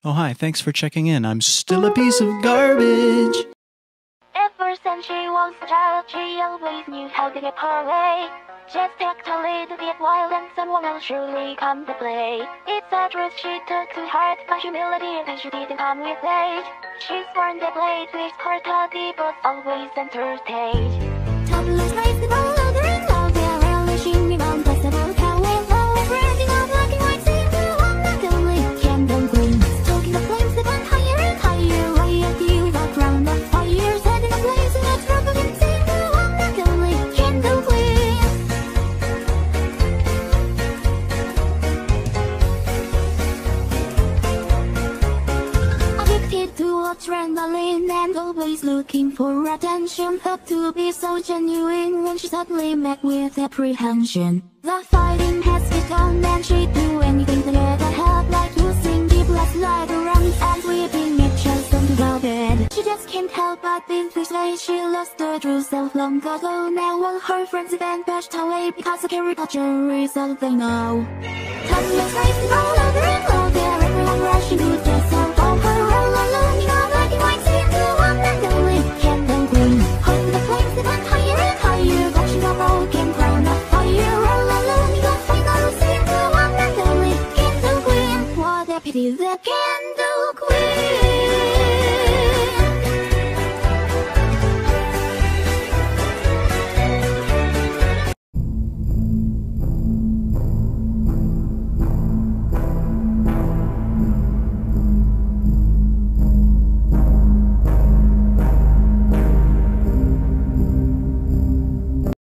Oh, hi, thanks for checking in. I'm still a piece of garbage. Ever since she was a child, she always knew how to get her way. Just act a little bit wild and someone will surely come to play. It's a truth she took to heart, but humility and she didn't come with age. She's born the blade with her toddy, but always center stage. Toddlers raise the ball louder and louder, relishing on possible power. However, ending up looking like seeing through one that only candle gleam. Stoking the flames that went higher and higher, way at you, that round of fire. Setting a blaze in a trouble and seeing through one that only candle gleam. Addicted to adrenaline and always looking for attention. Thought to be so genuine when she suddenly met with apprehension. The fighting has begun and she'd do anything to get ahead, like using deep left leg around and whipping it just onto the bed. She just can't help but be persuaded she lost her true self long ago. Now all her friends have been pushed away because of caricature is all they know.